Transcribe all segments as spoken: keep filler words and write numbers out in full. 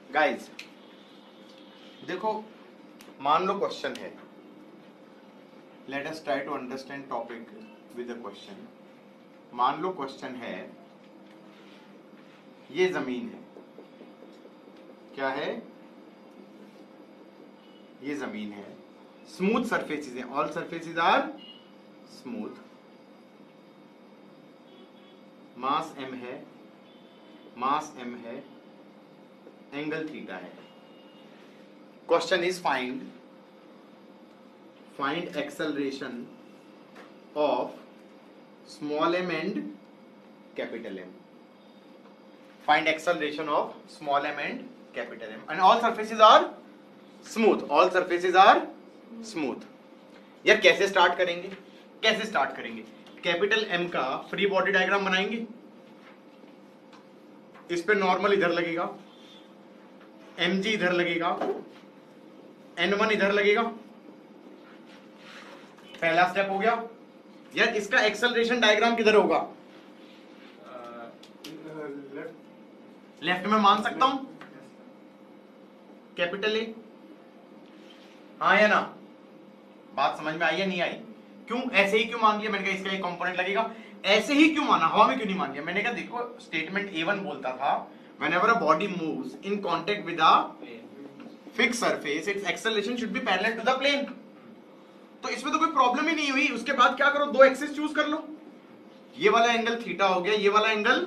Guys देखो, मान लो क्वेश्चन है, let us try to understand topic with a question. मान लो क्वेश्चन है, ये जमीन है, क्या है, ये जमीन है, स्मूथ सरफेसेस हैं, all surfaces are smooth, mass m है, मास m है, एंगल थीटा है। Question is find find acceleration of small m and capital M. Find acceleration of small m and capital M, and all surfaces are smooth. All surfaces are smooth. यार कैसे start करेंगे, कैसे start करेंगे? Capital M का free body diagram बनाएंगे। इस पे normal इधर लगेगा, mg इधर लगेगा, एन वन इधर लगेगा। पहला स्टेप हो गया। यार इसका एक्सेलरेशन डायग्राम किधर होगा? लेफ्ट में मान सकता हूं, कैपिटल ए। हाँ या ना? बात समझ में आई या नहीं आई? क्यों ऐसे ही क्यों मान लिया? मैंने कहा इसका एक कंपोनेंट लगेगा, ऐसे ही क्यों माना, हवा में क्यों नहीं मान लिया? मैंने कहा देखो, स्टेटमेंट ए वन बोलता था whenever a body moves in contact with a fixed surface its acceleration should be parallel to the plane. तो इसमें तो कोई प्रॉब्लम ही नहीं हुई। उसके बाद क्या करो, दो एक्सिस चूज कर लो। ये वाला एंगल थीटा हो गया, ये वाला एंगल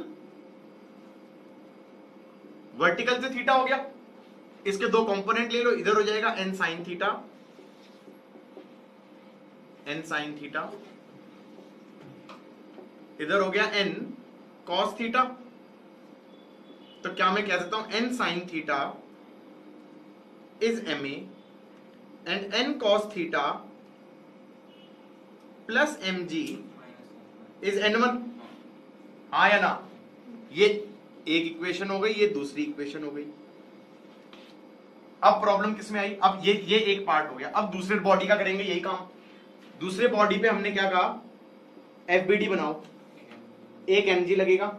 वर्टिकल से थीटा हो गया। इसके दो कंपोनेंट ले लो, इधर हो जाएगा n sine theta, n sine theta, इधर हो गया एन कॉस थीटा। तो क्या मैं कह सकता हूं, n sine theta is M a and n cos theta plus m g is n one. हाँ या ना? ये एक इक्वेशन हो गई, ये दूसरी इक्वेशन हो गई। अब प्रॉब्लम किसमें आई? अब ये ये एक पार्ट हो गया। अब दूसरे बॉडी का करेंगे यही काम। दूसरे बॉडी पे हमने क्या कहा, एफ बी डी बनाओ। एक एमजी लगेगा,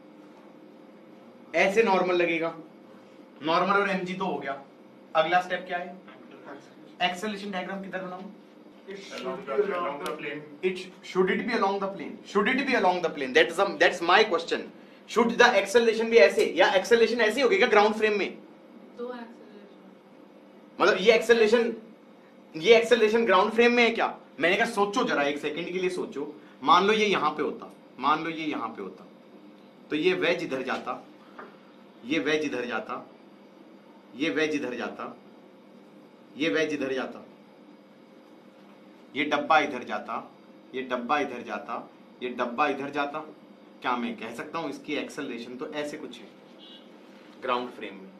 ऐसे नॉर्मल लगेगा, नॉर्मल और एमजी तो हो गया। अगला स्टेप क्या है? एक्सेलरेशन डायग्राम किधर बनाऊं? It should be along the plane. It should it be along the plane? Should it be along the plane? That's um, that's my question. Should the acceleration be ऐसे, या acceleration ऐसे होगी क्या ground frame में? दो acceleration. मतलब ये acceleration, ये acceleration ग्राउंड फ्रेम में है क्या? मैंने कहा सोचो जरा, एक सेकंड के लिए सोचो। मान लो ये यहाँ पे होता, मान लो ये यहाँ पे होता, तो ये वेज इधर जाता, ये वेज इधर जाता, ये वेज इधर जाता, ये वेज इधर जाता, ये डब्बा इधर जाता, ये डब्बा इधर जाता, ये डब्बा इधर जाता। क्या मैं कह सकता हूं इसकी एक्सेलरेशन तो ऐसे कुछ है ग्राउंड फ्रेम में?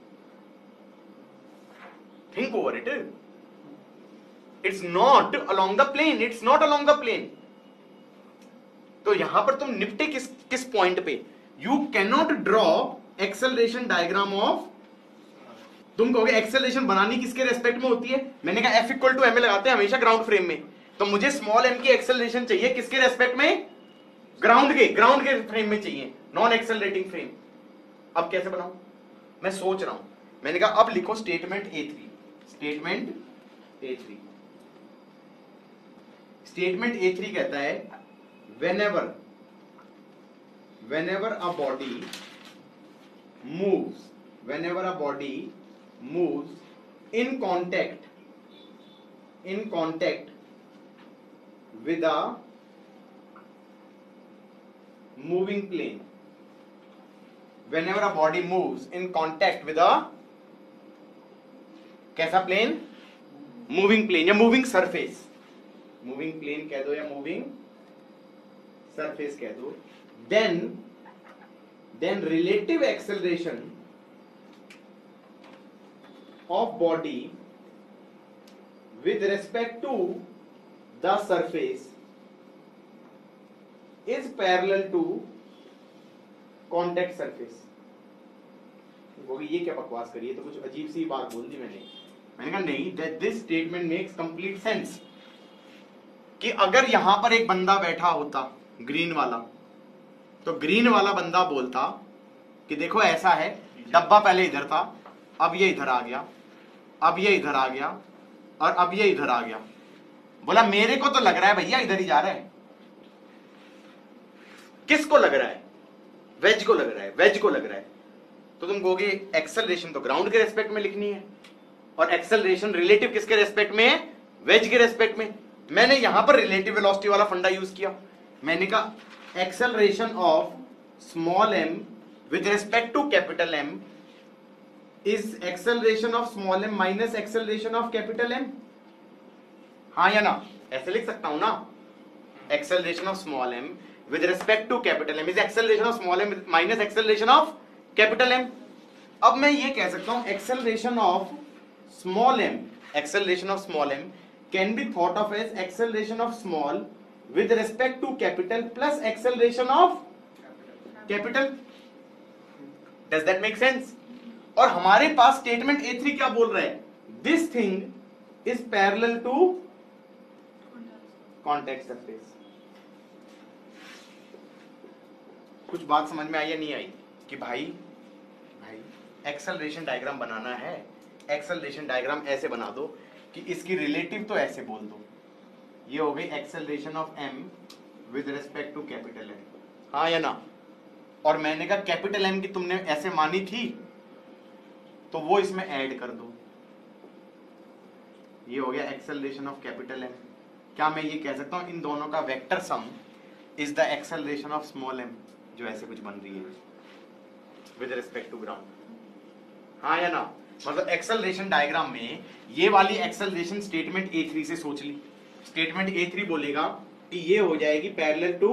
Think over it. It's not along the plane, it's not along the plane. तो यहां पर तुम निपटे किस किस पॉइंट पे? You can not draw acceleration diagram of, तुम कहोगे एक्सेलरेशन बनानी किसके रेस्पेक्ट में होती है? मैंने कहा f equal to M a लगाते हैं हमेशा ग्राउंड फ्रेम में। तो मुझे स्मॉल एम की एक्सेलरेशन चाहिए किसके रेस्पेक्ट में? ग्राउंड के, ग्राउंड के फ्रेम में चाहिए, नॉन एक्सेलरेटिंग फ्रेम। अब कैसे बनाऊं? मैं सोच रहा हूं। मैंने कहा अब लिखो statement A three, statement A three. Statement A three कहता है whenever whenever a body moves whenever a body moves in contact in contact with a moving plane whenever a body moves in contact with a कैसा plane? Moving plane या moving surface. Moving plane कह दो या moving surface कह दो। Then then relative acceleration of body with respect to the surface is parallel to contact surface। ये क्या बकवास करी है, तो कुछ अजीब सी बात बोल दी मैंने। मैंने कहा नहीं, that this statement makes complete sense कि अगर यहां पर एक बंदा बैठा होता ग्रीन वाला, तो ग्रीन वाला बंदा बोलता कि देखो ऐसा है, डब्बा पहले इधर था, अब ये इधर आ गया, अब ये इधर आ गया, और अब ये इधर आ गया। बोला मेरे को तो लग रहा है भैया इधर ही जा रहा है। किसको लग रहा है? वेज को लग रहा है, वेज को लग रहा है। तो तुम कहोगे एक्सेलरेशन तो ग्राउंड के रेस्पेक्ट में लिखनी है, और एक्सेलरेशन रिलेटिव किसके रेस्पेक्ट में है? वेज के रेस्पेक्ट में। मैंने यहां पर रिलेटिव वेलोसिटी वाला फंडा यूज किया। मैंने कहा acceleration of small M with respect to capital M is acceleration of small M minus acceleration of capital M. हाँ या ना? ऐसे लिख सकता हूं ना, acceleration of small M with respect to capital M is acceleration of small m minus acceleration of capital M। अब मैं ये कह सकता हूं acceleration of small m, acceleration of small m can be thought of as acceleration of small with respect to capital plus acceleration of capital। Does that make sense? और हमारे पास statement A three क्या बोल रहा है? This thing is parallel to contact surface। कुछ बात समझ में आई या नहीं आई? कि भाई भाई एक्सेलरेशन डायग्राम बनाना है, एक्सेलरेशन डायग्राम ऐसे बना दो कि इसकी रिलेटिव तो ऐसे बोल दो। ये हो गई acceleration of M with respect to capital M. हाँ या ना? और मैंने कहा कैपिटल एम की तुमने ऐसे मानी थी तो वो इसमें ऐड कर दो। ये हो गया एक्सेलरेशन ऑफ कैपिटल एम। क्या मैं ये कह सकता हूं इन दोनों का vector sum is the acceleration of small M, जो ऐसे कुछ बन रही है विद रिस्पेक्ट टू ग्राउंड? हाँ या ना? मतलब एक्सेलरेशन डायग्राम में ये वाली एक्सेलरेशन स्टेटमेंट ए थ्री से सोच ली। स्टेटमेंट ए थ्री बोलेगा कि ये हो जाएगी पैरेलल टू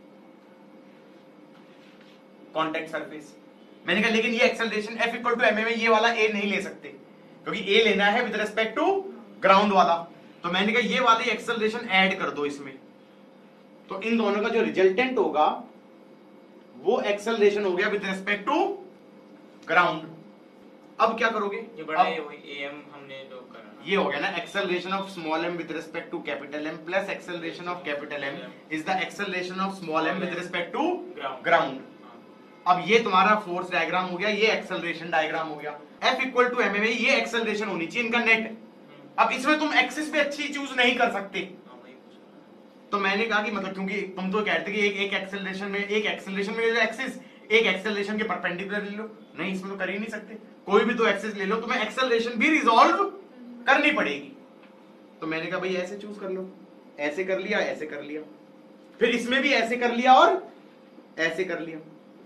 कॉन्टैक्ट सरफेस। मैंने कहा लेकिन ये acceleration F equal to M A में ये वाला ए नहीं ले सकते, क्योंकि ए लेना है विद रिस्पेक्ट टू ग्राउंड वाला। तो मैंने कहा ये वाली एक्सेलरेशन ऐड कर दो इसमें, तो इन दोनों का जो रिजल्टेंट होगा वो एक्सेलरेशन हो गया विद रिस्पेक्ट टू ग्राउंड। अब क्या करोगे? ये बड़ा ये वही एम हमने जो करा ना, ये हो गया ना acceleration of small M with respect to capital M plus acceleration of capital M is the acceleration of small M with respect to ground. अब ये तुम्हारा फोर्स डायग्राम हो गया, ये एक्सेलरेशन डायग्राम हो गया। F equal to M A में ये एक्सेलरेशन होनी चाहिए इनका नेट। अब इसमें तुम एक्सिस पे अच्छी चूज नहीं कर सकते, तो मैंने कहा कि मतलब क्योंकि तुम तो कहते कि एक एक एक्सेलरेशन में एक एक्सेलरेशन में ले लो एक्सिस, एक एक्सेलरेशन के परपेंडिकुलर ले लो। नहीं, इसमें तो कर ही नहीं सकते। कोई भी दो एक्सिस ले लो, तुम्हें एक्सेलरेशन भी रिजॉल्व करनी पड़ेगी। तो मैंने कहा भाई ऐसे चूज कर लो, ऐसे कर लिया, ऐसे कर लिया, फिर इसमें भी ऐसे कर लिया और ऐसे कर लिया।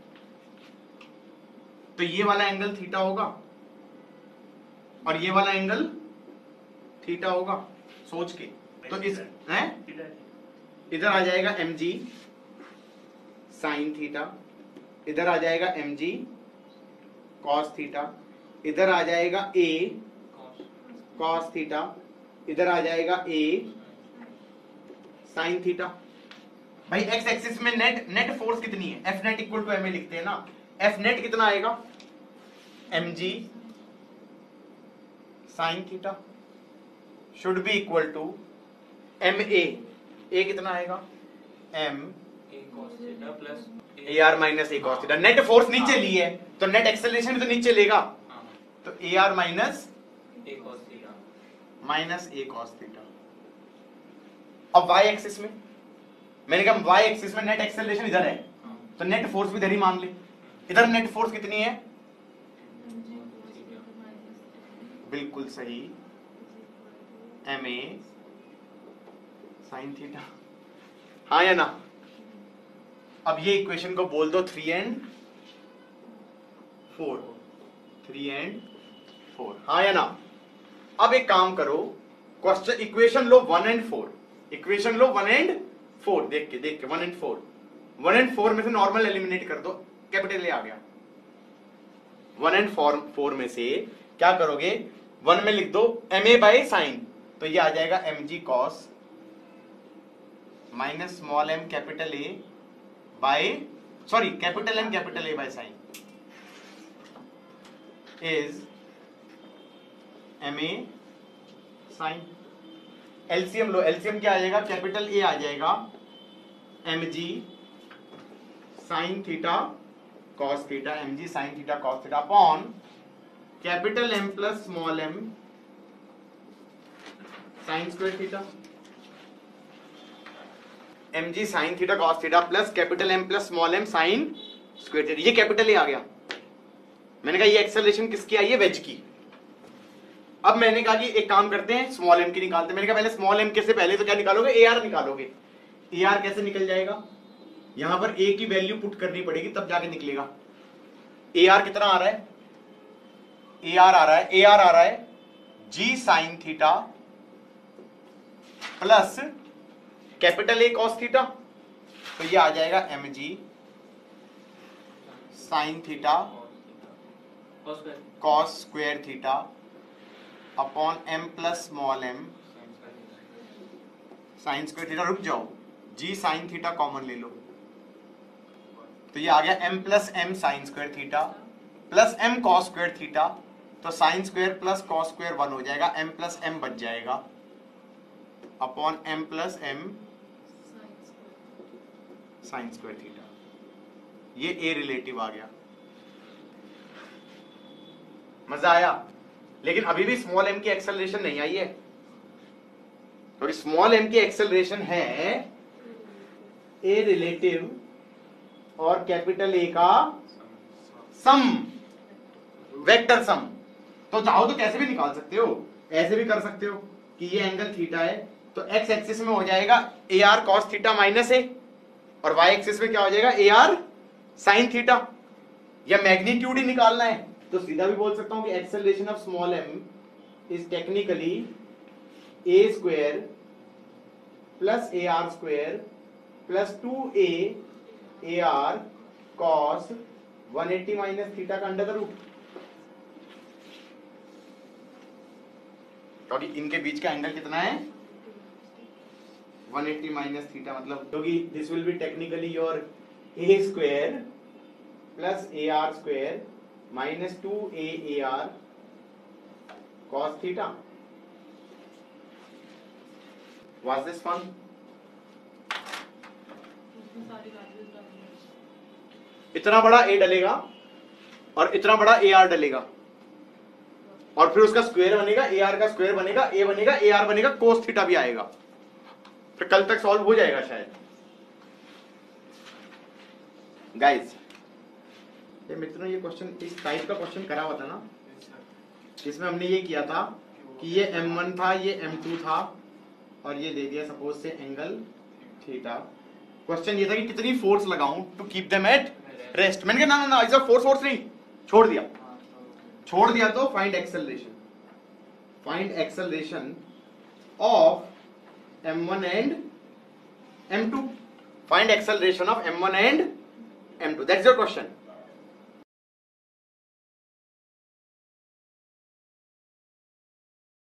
तो ये वाला एंगल थीटा होगा और ये वाला एंगल थीटा होगा सोच के। तो इस हैं इधर आ जाएगा एम जी साइन थीटा, इधर आ जाएगा एम जी कॉस थीटा, इधर आ जाएगा ए कॉस थीटा, इधर आ जाएगा ए साइन थीटा। भाई एक्स एक्सिस में नेट नेट फोर्स कितनी है? F net equal to M A लिखते हैं ना। एफ नेट कितना आएगा? M G sine theta should be equal to M A. A कितना आएगा? M A cos theta plus A R minus A cos theta. Net force नीचे ली है तो नेट एक्सेलरेशन भी तो नीचे लेगा, तो A R minus A cos theta minus A cos theta. अब वाई एक्सिस में मैंने कहा वाई एक्सिस में नेट एक्सेलरेशन इधर है, तो नेट फोर्स भी इधर ही मान ले। इधर नेट फोर्स कितनी है? बिल्कुल सही, एम ए साइन थीटा। हाँ या ना? अब ये इक्वेशन को बोल दो three and four, three and four. हाँ या ना? अब एक काम करो, क्वेश्चन इक्वेशन लो वन एंड फोर, इक्वेशन लो वन एंड फोर, देख के देख के one and four, one and four में से नॉर्मल एलिमिनेट कर दो, कैपिटल ए आ गया। वन एंड फोर फोर में से क्या करोगे? वन में लिख दो एम ए बाई साइन, तो ये आ जाएगा M G cos minus small M capital A by sorry capital M capital A by sine is M A sine. LCM लो, एलसीएम क्या आ जाएगा? कैपिटल ए आ जाएगा M G sine theta cos theta, M G sine theta cos theta upon capital M plus small M sine square theta, M G sine theta cos theta plus capital M plus small M sine square theta. ये capital A आ गया। मैंने कहा ये acceleration किसकी आई है? Veg की। अब मैंने कहा कि एक काम करते हैं, स्मॉल एम की निकालते हैं। मैंने कहा पहले स्मॉल एम के से पहले तो क्या निकालोगे? ए आर निकालोगे। ए आर कैसे निकल जाएगा? यहां पर ए की वैल्यू पुट करनी पड़ेगी तब जाके निकलेगा। ए आर कितना आ रहा है? ए आर आ रहा है ए आर आ रहा है G sine theta plus capital A cos theta, तो ये आ जाएगा M G sine theta cos square theta upon M plus small M sine square theta. रुक जाओ, जी साइन थीटा कॉमन ले लो, तो ये आ गया M plus M sine square theta plus M cos square theta, तो sine square plus cos square one हो जाएगा, एम प्लस एम बच जाएगा upon M plus M sine square theta. ये ए रिलेटिव आ गया। मजा आया? लेकिन अभी भी स्मॉल एम की एक्सेलरेशन नहीं आई है, क्योंकि स्मॉल एम की एक्सेलरेशन है ए रिलेटिव और कैपिटल ए का सम, वेक्टर सम। तो चाहो तो कैसे भी निकाल सकते हो, ऐसे भी कर सकते हो कि ये एंगल थीटा है तो एक्स एक्सिस में हो जाएगा A R cos theta minus A, और वाई एक्सिस में क्या हो जाएगा? A R sine theta. या मैग्नीट्यूड ही निकालना है तो सीधा भी बोल सकता हूं कि acceleration of small M is technically A square plus A R square plus two A A R cos one eighty minus theta का अंडर द रूट। क्योंकि इनके बीच का एंगल कितना है? वन एटी माइनस थीटा, मतलब क्योंकि this will be technically your A square plus A R square minus two A A R cos theta. Was this fun? इतना बड़ा ए डलेगा और इतना बड़ा ए आर डलेगा, और फिर उसका स्क्वायर बनेगा, ए आर का स्क्वायर बनेगा, ए बनेगा, ए आर बनेगा, कोस थीटा भी आएगा। फिर कल तक सॉल्व हो जाएगा शायद। गाइस ये मित्रों, ये क्वेश्चन इस टाइप का क्वेश्चन करा हुआ था ना, इसमें हमने ये किया था कि ये एम वन था, ये एम टू था, और ये दे दिया सपोज से एंगल थीटा। क्वेश्चन ये था कि कितनी फोर्स लगाऊं to keep them at rest. मैंने कहा ना ना ना, इस फोर्स फोर्स नहीं, छोड़ दिया छोड़ दिया तो find acceleration, find acceleration of M one and M two, find acceleration of M one and M two, that's your question.